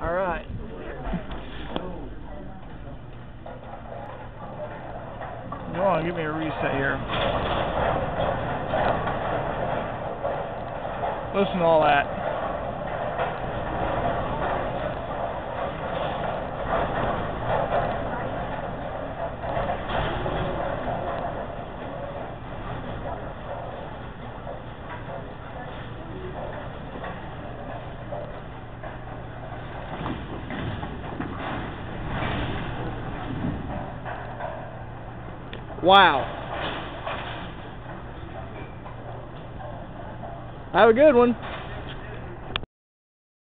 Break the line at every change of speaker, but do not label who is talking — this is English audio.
All right. Go on, give me a reset here. Listen to all that. Wow. Have a good one.